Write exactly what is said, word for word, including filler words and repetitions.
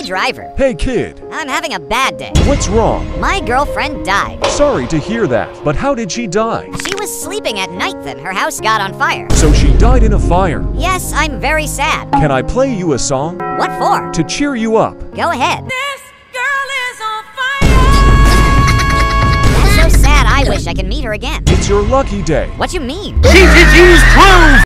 driver. Hey kid, I'm having a bad day. what's wrong? My girlfriend died. Sorry to hear that, but how did she die? She was sleeping at night then her house got on fire. So she died in a fire. Yes, I'm very sad. Can I play you a song? What for? To cheer you up. Go ahead. This girl is on fire. That's so sad, I wish I could meet her again. It's your lucky day. What you mean? C T G's Clothes